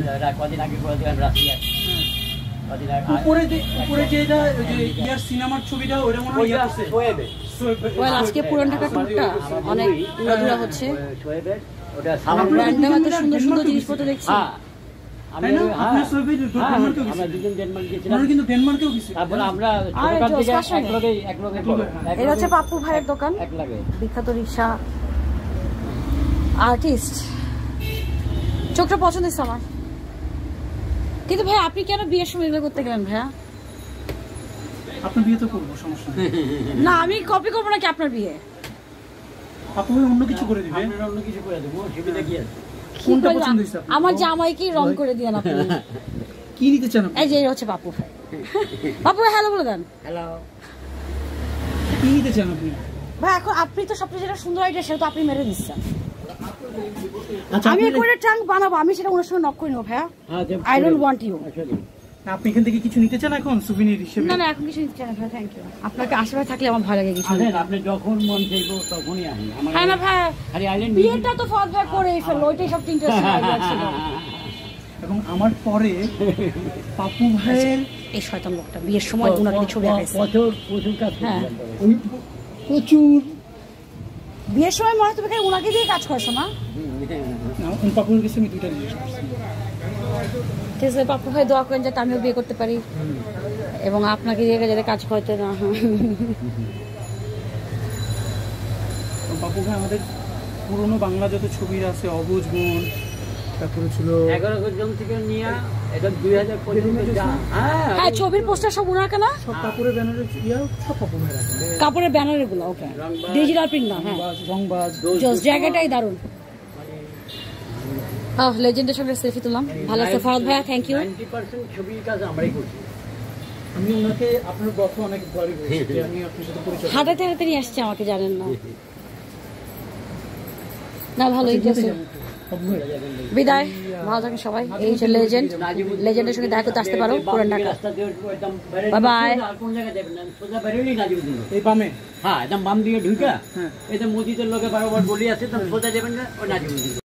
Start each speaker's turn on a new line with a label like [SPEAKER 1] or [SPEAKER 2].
[SPEAKER 1] কদিন আগে করে দিলাম রাশিয়া।
[SPEAKER 2] উপরে যেটা ইয়ার সিনেমার ছবিটা ওটা মনে হয় সোয়েবে।
[SPEAKER 3] ওয়েল আজকে পুরান ঢাকা টুরটা অনেক উড়াধুরা হচ্ছে।
[SPEAKER 1] সোয়েবের ওটা
[SPEAKER 3] ব্র্যান্ডের মধ্যে সুন্দর সুন্দর জিনিসপত্র দেখছি।
[SPEAKER 2] আমরা দুজন ডেনমার্ক গেছিলাম, কিন্তু ডেনমার্কেও গেছি।
[SPEAKER 1] তারপর আমরা
[SPEAKER 3] এটা হচ্ছে পাপ্পু ভাইয়ের দোকান, বিখ্যাত রিক্সা আর্টিস্ট। চোখটা পছন্দ হচ্ছে আমার। কিন্তু ভাই আপনি কেন বিয়ের সময় এগুলো করতে গেলেন ভাইয়া?
[SPEAKER 2] আপনার বিয়ে তো করবো, সমস্যা নেই।
[SPEAKER 3] না আমি কপি করবো নাকি আপনার বিয়ে?
[SPEAKER 2] আপনি অন্য কিছু করে দিবেন।
[SPEAKER 1] আমরা অন্য কিছু করে দেবো, সুবিধা কি আছে?
[SPEAKER 2] কোনটা পছন্দ হইছে আপনার?
[SPEAKER 3] আমার জামাইকে রং করে দিয়েন আপনি।
[SPEAKER 2] কি নিতে চান আপনি?
[SPEAKER 3] এই যে হচ্ছে পাপ্পু ভাই। পাপ্পু ভাই হ্যালো বলে দেন।
[SPEAKER 1] হ্যালো।
[SPEAKER 2] কি নিতে চান আপনি?
[SPEAKER 3] ভাই এখন আপনি তো সবচেয়ে যেটা সুন্দর আইডিয়া সেটা তো আপনি মেরে দিচ্ছেন।
[SPEAKER 2] আচ্ছা
[SPEAKER 3] আমি করে ট্রাঙ্ক বানাবো, আমি সেটা ওনার সঙ্গে নক করে নেবো ভাইয়া। I don't want you.
[SPEAKER 2] আপনি এখান থেকে কিছু নিতে চান এখন সুভিনির হিসেবে?
[SPEAKER 3] না না এখন কিছু নিতে চান না ভাই, থ্যাংক ইউ। আপনাকে আশেপাশে থাকলে আমার ভালো লাগে কিছু।
[SPEAKER 1] আপনি যখন মন চাইবো তখনই আসেন।
[SPEAKER 3] হ্যাঁ না ভাই,
[SPEAKER 1] আরে আইল্যান্ড
[SPEAKER 3] বিয়েটা তো ফদ ভাই করে ফেললো, ওইটাই সব ইন্টারেস্টিং আইডিয়া ছিল।
[SPEAKER 2] এবং আমার পরে পাপ্পু ভাইয়ের
[SPEAKER 3] এই শয়তান লোকটা বিয়ের সময় ওনাকে ছবি আঁকাইছে।
[SPEAKER 1] প্রচুর কাজ
[SPEAKER 3] হ্যাঁ
[SPEAKER 2] প্রচুর
[SPEAKER 3] বিয়ের সময় মনে তুমি খালি ওনাকে দিয়ে কাজ করছো না?
[SPEAKER 2] পাপ্পুর কাছে আমি দুইটা জিজ্ঞেস করছি।
[SPEAKER 3] ঠিক আছে পাপ্পু ভাই দোয়া করেন যাতে আমিও বিয়ে করতে পারি এবং আপনাকে দিয়ে যাতে কাজ করতে না হয়।
[SPEAKER 2] পাপ্পু ভাই আমাদের পুরোনো বাংলা যত ছবি আছে, অবুজ বোন, তারপরে ছিল
[SPEAKER 1] 11 জন থেকে নিয়ে এটা 2000 পর্যন্ত।
[SPEAKER 3] হ্যাঁ ছবির পোস্টার সব ওনার কেনা,
[SPEAKER 2] সব কাপড়ের ব্যানারে সব পাপ্পু ভাই রাখে।
[SPEAKER 3] কাপড়ের ব্যানার এগুলো ওকে ডিজিটাল প্রিন্ট না। হ্যাঁ
[SPEAKER 2] রংবাজ
[SPEAKER 3] জোস, জায়গাটাই দারুণ। লেজেন্ডের সঙ্গে সেলফি তুললাম, ভালো আছে ফরদ ভাইয়া, থ্যাংক ইউ।
[SPEAKER 1] 90% ছবির কাজ আমরাই করছি।
[SPEAKER 2] আমি ওনাকে আপনার গল্প অনেক বড় বলেছি যে আমি আপনার সাথে পরিচয়।
[SPEAKER 3] হাঁটাতে হাঁটাতে নিয়ে আসছে আমাকে, জানেন না। না ভালোই গেছে। বিদায়, ভালো থাকেন সবাই। এই যে লেজেন্ড, লেজেন্ডের সঙ্গে দেখা করতে আসতে পারো পুরান ঢাকা। Bye bye.
[SPEAKER 1] কোন জায়গায় যাবেন না, সোজা বেরোলেই নাজিমুদ্দিন।
[SPEAKER 2] এই বামে?
[SPEAKER 1] হ্যাঁ একদম বাম দিকে ঢুকা, এটা মসজিদের লোকে বারবার বলি আছে, তো সোজা যাবেন না, ওই নাজিমুদ্দিন।